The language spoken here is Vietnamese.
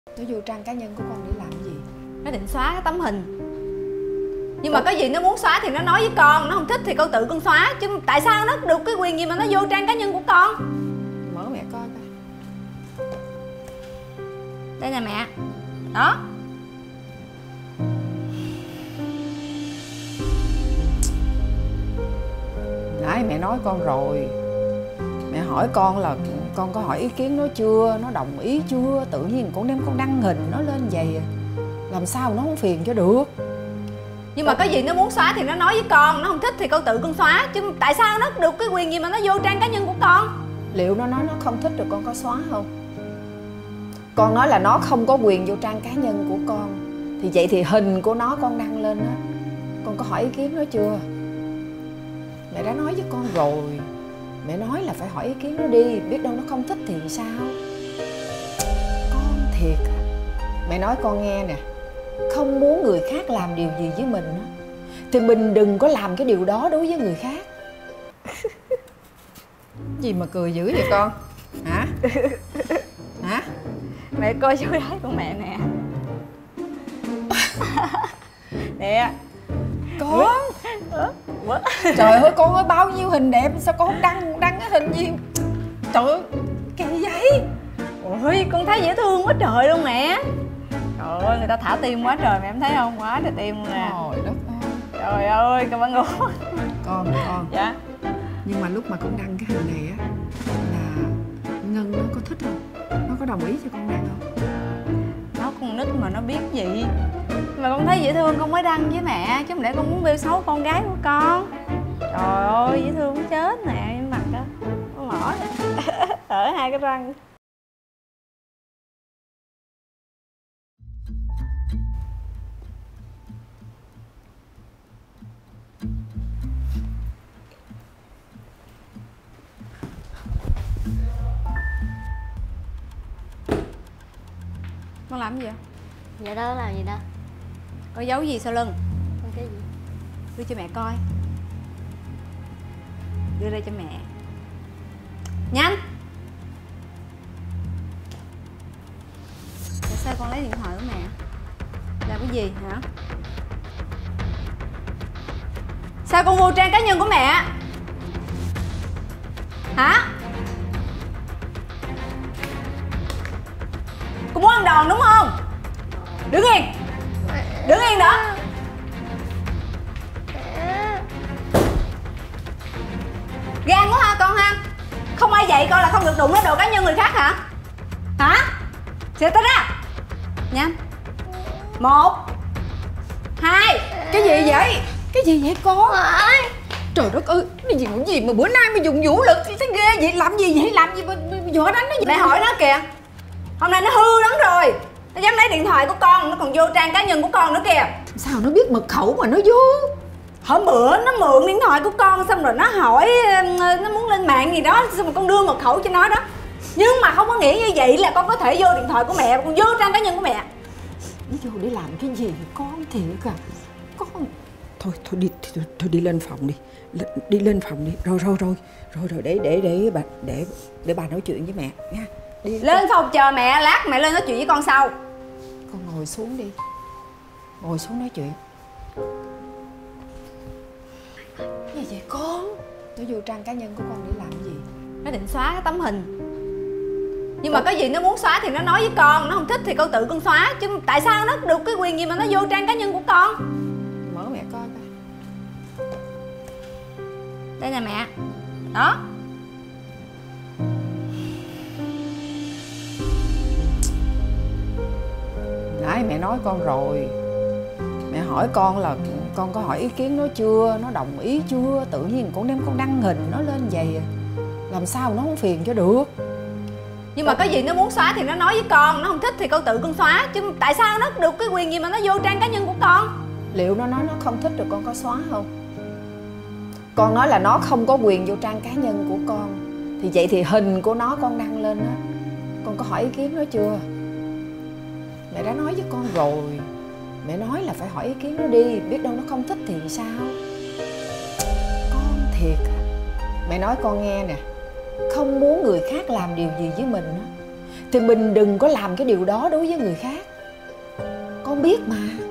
Nó vô trang cá nhân của con để làm gì? Nó định xóa cái tấm hình. Nhưng mà có gì nó muốn xóa thì nó nói với con. Nó không thích thì con tự con xóa. Chứ tại sao nó được cái quyền gì mà nó vô trang cá nhân của con? Mở mẹ coi coi. Đây nè mẹ. Đó. Nãy mẹ nói con rồi. Mẹ hỏi con là con có hỏi ý kiến nó chưa, nó đồng ý chưa. Tự nhiên con đem con đăng hình nó lên vậy, làm sao nó không phiền cho được. Nhưng mà có gì nó muốn xóa thì nó nói với con. Nó không thích thì con tự con xóa. Chứ tại sao nó được cái quyền gì mà nó vô trang cá nhân của con? Liệu nó nói nó không thích rồi con có xóa không? Con nói là nó không có quyền vô trang cá nhân của con. Thì vậy thì hình của nó con đăng lên á, con có hỏi ý kiến nó chưa? Mẹ đã nói với con rồi. Mẹ nói là phải hỏi ý kiến nó đi. Biết đâu nó không thích thì sao? Con thiệt. Mẹ nói con nghe nè, không muốn người khác làm điều gì với mình á, thì mình đừng có làm cái điều đó đối với người khác. Gì mà cười dữ vậy con? Hả? Hả? Mẹ coi cháu gái của mẹ nè. Nè. Con. Trời ơi con ơi, bao nhiêu hình đẹp sao con không đăng cái hình gì? Trời ơi, kỳ vậy? Ôi con thấy dễ thương quá trời luôn mẹ. Trời ơi người ta thả tim quá trời mẹ em thấy không? Quá trời tim luôn nè. Trời đất ơi. Trời ơi cảm ơn ngủ. Con. Dạ. Nhưng mà lúc mà con đăng cái hình này á, là Ngân nó có thích không? Nó có đồng ý cho con đăng không? Nó con nít mà nó biết gì. Mà con thấy dễ thương con mới đăng với mẹ. Chứ không lẽ con muốn bêu xấu con gái của con. Trời ơi dễ thương chết nè. Mặt đó nó mỏ ở hai cái răng. Con làm gì vậy? Dạ đó làm gì đâu. Có giấu gì sau lưng? Con cái gì? Đưa cho mẹ coi. Đưa đây cho mẹ. Nhanh. Tại sao con lấy điện thoại của mẹ? Làm cái gì hả? Sao con vô trang cá nhân của mẹ? Hả? Con muốn ăn đòn đúng không? Đứng yên. Đứng yên đó. Gan quá ha con ha. Không ai dạy con là không được đụng đến đồ cá nhân người khác hả? Hả? Xịa tay ra. Nhanh. 1 2. Cái gì vậy? Cái gì vậy con? Trời đất ơi, cái gì mà bữa nay mà dùng vũ lực thấy ghê vậy? Làm gì vậy? Làm gì mà dọa đánh nó vậy? Mẹ hỏi nó kìa. Hôm nay nó hư lắm rồi. Nó dám lấy điện thoại của con. Nó còn vô trang cá nhân của con nữa kìa. Sao nó biết mật khẩu mà nó vô? Hôm bữa nó mượn điện thoại của con. Xong rồi nó hỏi nó muốn lên mạng gì đó. Xong rồi con đưa mật khẩu cho nó đó. Nhưng mà không có nghĩ như vậy là con có thể vô điện thoại của mẹ. Con vô trang cá nhân của mẹ. Nó vô để làm cái gì con thiệt à? Con thôi đi lên phòng đi. Đi lên phòng đi. Rồi để bà nói chuyện với mẹ nha. Đi lên phòng chờ mẹ. Lát mẹ lên nói chuyện với con sau. Con ngồi xuống đi. Ngồi xuống nói chuyện. Gì vậy con? Nó vô trang cá nhân của con để làm gì? Nó định xóa cái tấm hình. Nhưng mà có gì nó muốn xóa thì nó nói với con. Nó không thích thì con tự con xóa. Chứ tại sao nó được cái quyền gì mà nó vô trang cá nhân của con? Mở mẹ coi coi. Đây nè mẹ. Đó. Nãy mẹ nói con rồi. Mẹ hỏi con là con có hỏi ý kiến nó chưa, nó đồng ý chưa. Tự nhiên con đem con đăng hình nó lên vậy, làm sao nó không phiền cho được. Nhưng mà có gì nó muốn xóa thì nó nói với con. Nó không thích thì con tự con xóa. Chứ tại sao nó được cái quyền gì mà nó vô trang cá nhân của con? Liệu nó nói nó không thích rồi con có xóa không? Con nói là nó không có quyền vô trang cá nhân của con. Thì vậy thì hình của nó con đăng lên á, con có hỏi ý kiến nó chưa? Mẹ đã nói với con rồi. Mẹ nói là phải hỏi ý kiến nó đi. Biết đâu nó không thích thì sao? Con thiệt. Mẹ nói con nghe nè, không muốn người khác làm điều gì với mình á, thì mình đừng có làm cái điều đó đối với người khác. Con biết mà.